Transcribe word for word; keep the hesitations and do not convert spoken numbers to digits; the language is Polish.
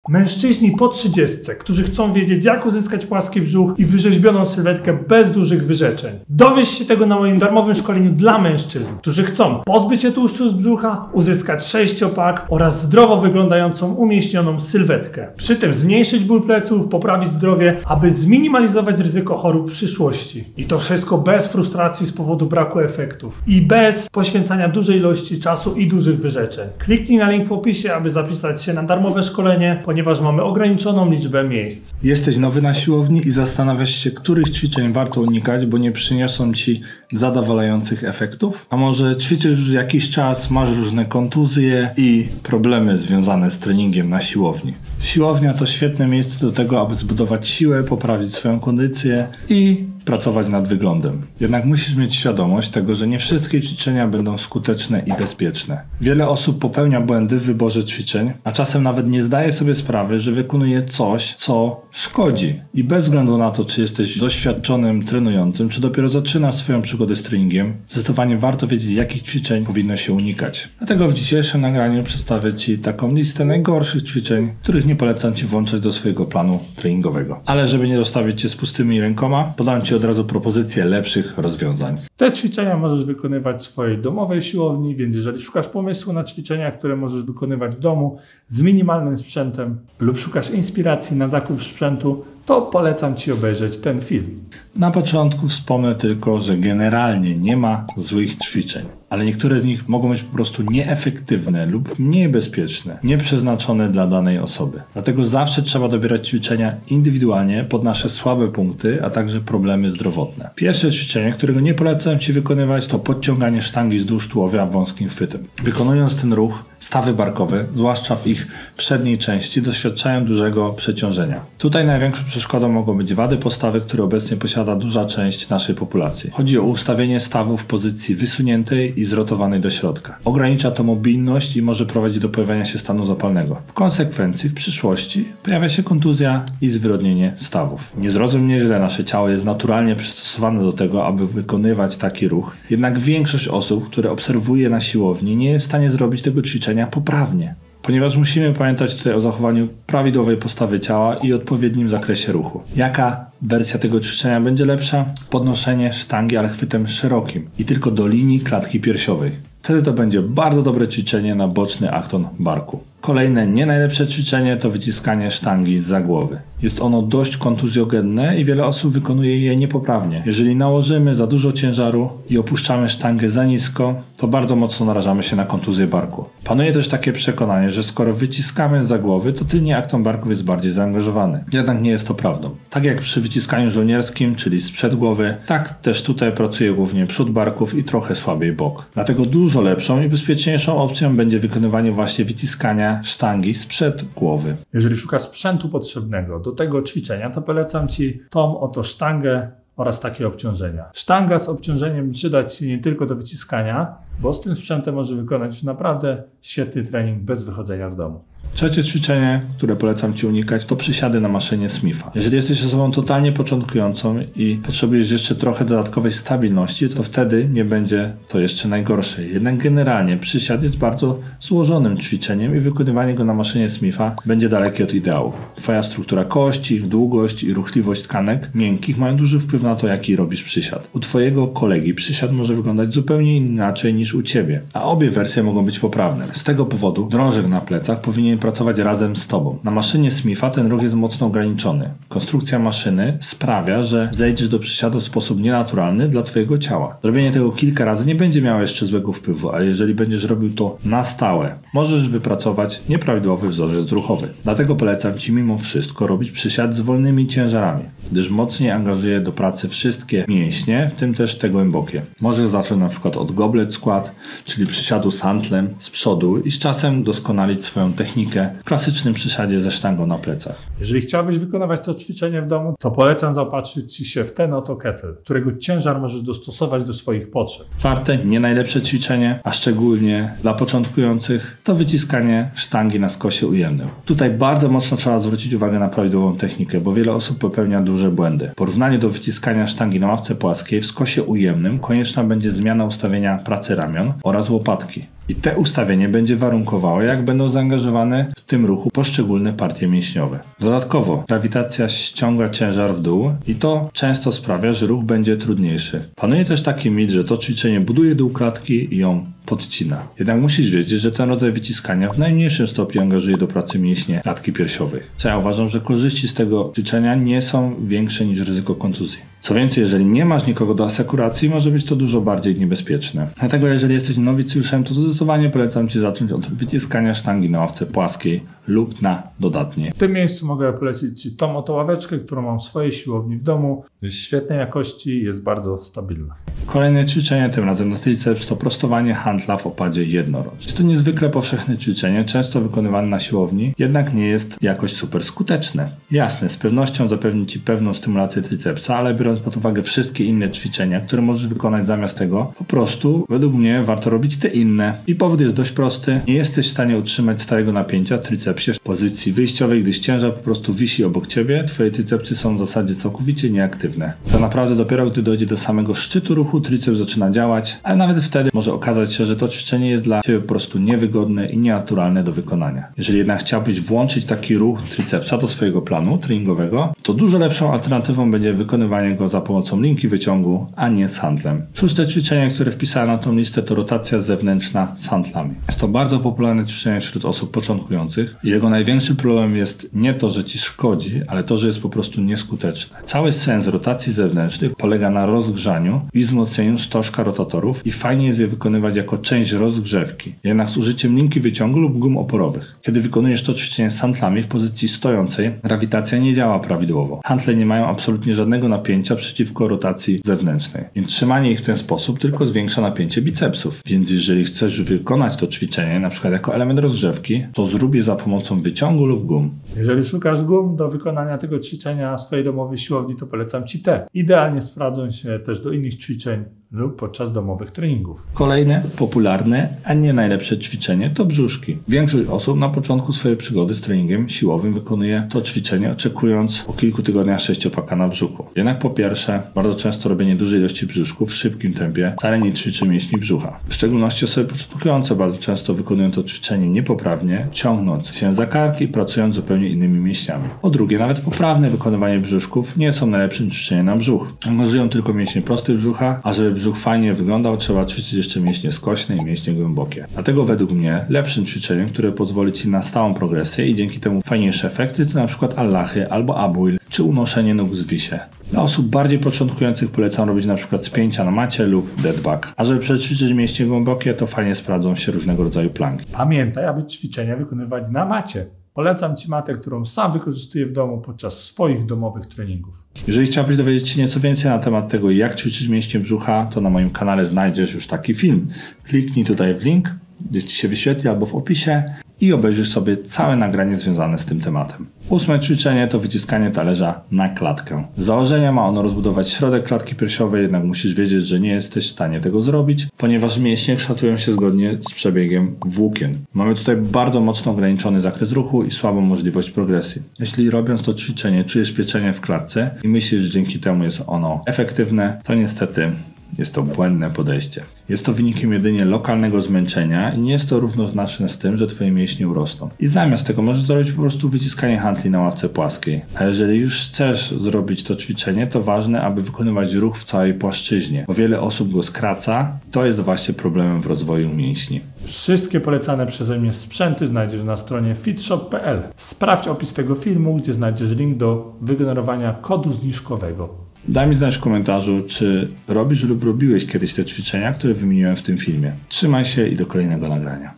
Mężczyźni po trzydziestce, którzy chcą wiedzieć, jak uzyskać płaski brzuch i wyrzeźbioną sylwetkę bez dużych wyrzeczeń. Dowiesz się tego na moim darmowym szkoleniu dla mężczyzn, którzy chcą pozbyć się tłuszczu z brzucha, uzyskać sześciopak oraz zdrowo wyglądającą, umieśnioną sylwetkę. Przy tym zmniejszyć ból pleców, poprawić zdrowie, aby zminimalizować ryzyko chorób w przyszłości. I to wszystko bez frustracji z powodu braku efektów i bez poświęcania dużej ilości czasu i dużych wyrzeczeń. Kliknij na link w opisie, aby zapisać się na darmowe szkolenie, ponieważ mamy ograniczoną liczbę miejsc. Jesteś nowy na siłowni i zastanawiasz się, których ćwiczeń warto unikać, bo nie przyniosą Ci zadowalających efektów? A może ćwiczysz już jakiś czas, masz różne kontuzje i problemy związane z treningiem na siłowni? Siłownia to świetne miejsce do tego, aby zbudować siłę, poprawić swoją kondycję i pracować nad wyglądem. Jednak musisz mieć świadomość tego, że nie wszystkie ćwiczenia będą skuteczne i bezpieczne. Wiele osób popełnia błędy w wyborze ćwiczeń, a czasem nawet nie zdaje sobie sprawy, że wykonuje coś, co szkodzi. I bez względu na to, czy jesteś doświadczonym trenującym, czy dopiero zaczynasz swoją przygodę z treningiem, zdecydowanie warto wiedzieć, jakich ćwiczeń powinno się unikać. Dlatego w dzisiejszym nagraniu przedstawię Ci taką listę najgorszych ćwiczeń, których nie polecam Ci włączać do swojego planu treningowego. Ale żeby nie zostawić Cię z pustymi rękoma, podam Ci od razu propozycję lepszych rozwiązań. Te ćwiczenia możesz wykonywać w swojej domowej siłowni, więc jeżeli szukasz pomysłu na ćwiczenia, które możesz wykonywać w domu z minimalnym sprzętem lub szukasz inspiracji na zakup sprzętu, to polecam Ci obejrzeć ten film. Na początku wspomnę tylko, że generalnie nie ma złych ćwiczeń, ale niektóre z nich mogą być po prostu nieefektywne lub mniej bezpieczne, nieprzeznaczone dla danej osoby. Dlatego zawsze trzeba dobierać ćwiczenia indywidualnie pod nasze słabe punkty, a także problemy zdrowotne. Pierwsze ćwiczenie, którego nie polecam Ci wykonywać, to podciąganie sztangi wzdłuż tułowia wąskim chwytem. Wykonując ten ruch, stawy barkowe, zwłaszcza w ich przedniej części, doświadczają dużego przeciążenia. Tutaj największą przeszkodą mogą być wady postawy, które obecnie posiada duża część naszej populacji. Chodzi o ustawienie stawu w pozycji wysuniętej i zrotowanej do środka. Ogranicza to mobilność i może prowadzić do pojawiania się stanu zapalnego. W konsekwencji w przyszłości pojawia się kontuzja i zwyrodnienie stawów. Nie zrozum mnie źle, nasze ciało jest naturalnie przystosowane do tego, aby wykonywać taki ruch. Jednak większość osób, które obserwuję na siłowni, nie jest w stanie zrobić tego ćwiczenia poprawnie. Ponieważ musimy pamiętać tutaj o zachowaniu prawidłowej postawy ciała i odpowiednim zakresie ruchu. Jaka wersja tego ćwiczenia będzie lepsza? Podnoszenie sztangi, ale chwytem szerokim i tylko do linii klatki piersiowej. Wtedy to będzie bardzo dobre ćwiczenie na boczny akton barku. Kolejne nie najlepsze ćwiczenie to wyciskanie sztangi zza głowy. Jest ono dość kontuzjogenne i wiele osób wykonuje je niepoprawnie. Jeżeli nałożymy za dużo ciężaru i opuszczamy sztangę za nisko, to bardzo mocno narażamy się na kontuzję barku. Panuje też takie przekonanie, że skoro wyciskamy zza głowy, to tylnie akton barków jest bardziej zaangażowany. Jednak nie jest to prawdą. Tak jak przy wyciskaniu żołnierskim, czyli sprzed głowy, tak też tutaj pracuje głównie przód barków i trochę słabiej bok. Dlatego dużo lepszą i bezpieczniejszą opcją będzie wykonywanie właśnie wyciskania sztangi sprzed głowy. Jeżeli szukasz sprzętu potrzebnego do tego ćwiczenia, to polecam Ci tą oto sztangę oraz takie obciążenia. Sztanga z obciążeniem przyda Ci się nie tylko do wyciskania, bo z tym sprzętem możesz wykonać już naprawdę świetny trening bez wychodzenia z domu. Trzecie ćwiczenie, które polecam Ci unikać, to przysiady na maszynie Smitha. Jeżeli jesteś osobą totalnie początkującą i potrzebujesz jeszcze trochę dodatkowej stabilności, to wtedy nie będzie to jeszcze najgorsze. Jednak generalnie przysiad jest bardzo złożonym ćwiczeniem i wykonywanie go na maszynie Smitha będzie dalekie od ideału. Twoja struktura kości, ich długość i ruchliwość tkanek miękkich mają duży wpływ na to, jaki robisz przysiad. U Twojego kolegi przysiad może wyglądać zupełnie inaczej niż u Ciebie, a obie wersje mogą być poprawne. Z tego powodu drążek na plecach powinien pracować razem z Tobą. Na maszynie Smitha ten ruch jest mocno ograniczony. Konstrukcja maszyny sprawia, że zejdziesz do przysiadu w sposób nienaturalny dla Twojego ciała. Zrobienie tego kilka razy nie będzie miało jeszcze złego wpływu, ale jeżeli będziesz robił to na stałe, możesz wypracować nieprawidłowy wzorzec ruchowy. Dlatego polecam Ci mimo wszystko robić przysiad z wolnymi ciężarami, gdyż mocniej angażuje do pracy wszystkie mięśnie, w tym też te głębokie. Możesz zacząć na przykład od goblet squat, czyli przysiadu z hantlem z przodu i z czasem doskonalić swoją technikę w klasycznym przysiadzie ze sztangą na plecach. Jeżeli chciałbyś wykonywać to ćwiczenie w domu, to polecam zaopatrzyć Ci się w ten oto kettle, którego ciężar możesz dostosować do swoich potrzeb. Czwarte, nie najlepsze ćwiczenie, a szczególnie dla początkujących, to wyciskanie sztangi na skosie ujemnym. Tutaj bardzo mocno trzeba zwrócić uwagę na prawidłową technikę, bo wiele osób popełnia duże błędy. W porównaniu do wyciskania sztangi na ławce płaskiej, w skosie ujemnym konieczna będzie zmiana ustawienia pracy ramion oraz łopatki. I te ustawienie będzie warunkowało, jak będą zaangażowane w tym ruchu poszczególne partie mięśniowe. Dodatkowo grawitacja ściąga ciężar w dół i to często sprawia, że ruch będzie trudniejszy. Panuje też taki mit, że to ćwiczenie buduje dół klatki i ją podcina. Jednak musisz wiedzieć, że ten rodzaj wyciskania w najmniejszym stopniu angażuje do pracy mięśnie klatki piersiowej. Co ja uważam, że korzyści z tego ćwiczenia nie są większe niż ryzyko kontuzji. Co więcej, jeżeli nie masz nikogo do asekuracji, może być to dużo bardziej niebezpieczne. Dlatego jeżeli jesteś nowicjuszem, to zdecydowanie polecam Ci zacząć od wyciskania sztangi na ławce płaskiej lub na dodatniej. W tym miejscu mogę polecić Ci tą oto ławeczkę, którą mam w swojej siłowni w domu. Jest świetnej jakości i jest bardzo stabilna. Kolejne ćwiczenie, tym razem na triceps, to prostowanie handla w opadzie jednorożc. Jest to niezwykle powszechne ćwiczenie, często wykonywane na siłowni, jednak nie jest jakoś super skuteczne. Jasne, z pewnością zapewni Ci pewną stymulację tricepsa, ale biorąc pod uwagę wszystkie inne ćwiczenia, które możesz wykonać zamiast tego, po prostu według mnie warto robić te inne. I powód jest dość prosty. Nie jesteś w stanie utrzymać stałego napięcia w tricepsie w pozycji wyjściowej, gdyż ciężar po prostu wisi obok Ciebie, Twoje tricepsy są w zasadzie całkowicie nieaktywne. To naprawdę dopiero gdy dojdzie do samego szczytu ruchu, triceps zaczyna działać, ale nawet wtedy może okazać się, że to ćwiczenie jest dla Ciebie po prostu niewygodne i nienaturalne do wykonania. Jeżeli jednak chciałbyś włączyć taki ruch tricepsa do swojego planu treningowego, to dużo lepszą alternatywą będzie wykonywanie go za pomocą linki wyciągu, a nie z handlem. Szóste ćwiczenie, które wpisałem na tą listę, to rotacja zewnętrzna z handlami. Jest to bardzo popularne ćwiczenie wśród osób początkujących i jego największy problem jest nie to, że Ci szkodzi, ale to, że jest po prostu nieskuteczne. Cały sens rotacji zewnętrznych polega na rozgrzaniu i wzmocnieniu stożka rotatorów i fajnie jest je wykonywać jako część rozgrzewki, jednak z użyciem linki wyciągu lub gum oporowych. Kiedy wykonujesz to ćwiczenie z handlami w pozycji stojącej, grawitacja nie działa prawidłowo. Handle nie mają absolutnie żadnego napięcia przeciwko rotacji zewnętrznej, więc trzymanie ich w ten sposób tylko zwiększa napięcie bicepsów. Więc jeżeli chcesz wykonać to ćwiczenie, na przykład jako element rozgrzewki, to zrób je za pomocą wyciągu lub gum. Jeżeli szukasz gum do wykonania tego ćwiczenia w swojej domowej siłowni, to polecam Ci te. Idealnie sprawdzą się też do innych ćwiczeń lub podczas domowych treningów. Kolejne, popularne, a nie najlepsze ćwiczenie to brzuszki. Większość osób na początku swojej przygody z treningiem siłowym wykonuje to ćwiczenie, oczekując po kilku tygodniach sześciopaka na brzuchu. Jednak po pierwsze, bardzo często robienie dużej ilości brzuszków w szybkim tempie wcale nie ćwiczy mięśni brzucha. W szczególności osoby początkujące bardzo często wykonują to ćwiczenie niepoprawnie, ciągnąc się za kark i pracując zupełnie innymi mięśniami. Po drugie, nawet poprawne wykonywanie brzuszków nie są najlepszym ćwiczeniem na brzuch. Angażują tylko mięśnie prostych brzucha, a żeby brzuch fajnie wyglądał, trzeba ćwiczyć jeszcze mięśnie skośne i mięśnie głębokie. Dlatego według mnie lepszym ćwiczeniem, które pozwoli Ci na stałą progresję i dzięki temu fajniejsze efekty, to na przykład allachy albo abwheel, czy unoszenie nóg z wisie. Dla osób bardziej początkujących polecam robić na przykład spięcia na macie lub deadbug. A żeby przećwiczyć mięśnie głębokie, to fajnie sprawdzą się różnego rodzaju planki. Pamiętaj, aby ćwiczenia wykonywać na macie. Polecam Ci matę, którą sam wykorzystuję w domu podczas swoich domowych treningów. Jeżeli chciałbyś dowiedzieć się nieco więcej na temat tego, jak ćwiczyć mięśnie brzucha, to na moim kanale znajdziesz już taki film. Kliknij tutaj w link, gdzieś Ci się wyświetli albo w opisie i obejrzysz sobie całe nagranie związane z tym tematem. Ósme ćwiczenie to wyciskanie talerza na klatkę. Z założenia ma ono rozbudować środek klatki piersiowej, jednak musisz wiedzieć, że nie jesteś w stanie tego zrobić, ponieważ mięśnie kształtują się zgodnie z przebiegiem włókien. Mamy tutaj bardzo mocno ograniczony zakres ruchu i słabą możliwość progresji. Jeśli robiąc to ćwiczenie czujesz pieczenie w klatce i myślisz, że dzięki temu jest ono efektywne, to niestety jest to błędne podejście. Jest to wynikiem jedynie lokalnego zmęczenia i nie jest to równoznaczne z tym, że Twoje mięśnie urosną. I zamiast tego możesz zrobić po prostu wyciskanie handli na ławce płaskiej. A jeżeli już chcesz zrobić to ćwiczenie, to ważne, aby wykonywać ruch w całej płaszczyźnie, bo wiele osób go skraca. To jest właśnie problemem w rozwoju mięśni. Wszystkie polecane przeze mnie sprzęty znajdziesz na stronie fitshop kropka p l. Sprawdź opis tego filmu, gdzie znajdziesz link do wygenerowania kodu zniżkowego. Daj mi znać w komentarzu, czy robisz lub robiłeś kiedyś te ćwiczenia, które wymieniłem w tym filmie. Trzymaj się i do kolejnego nagrania.